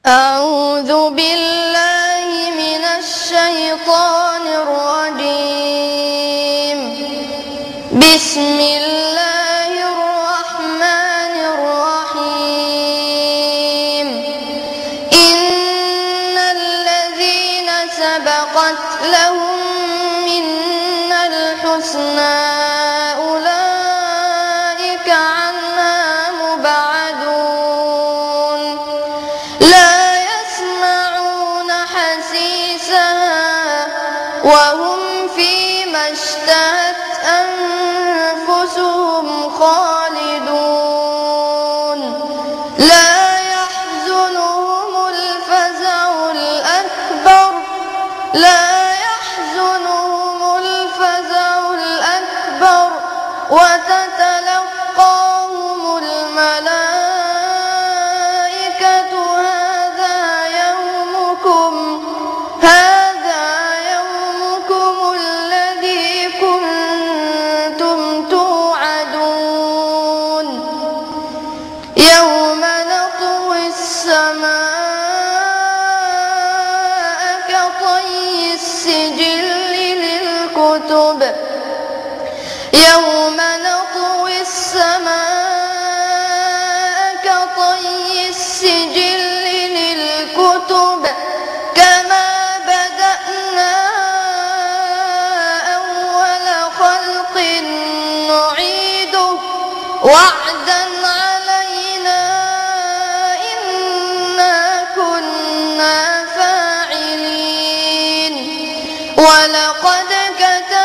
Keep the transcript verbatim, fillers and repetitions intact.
أعوذ بالله من الشيطان الرجيم. بسم الله الرحمن الرحيم. إن الذين سبقت لهم منا الحسنى أولئك عنها مبعدون لا يسمعون حسيسها وهم فيما اشتهت أنفسهم خالدون لا يحزنهم الفزع الأكبر لا يحزنهم الفزع الأكبر وتتلقاهم الملائكة هذا يومكم هذا يومكم الذي كنتم توعدون يوم نطوي السماء كطي السجل للكتب يوم نطوي السماء كطي السجل للكتب كما بدأنا أول خلق نعيده وعدا علينا إنا كنا فاعلين ولقد كتبنا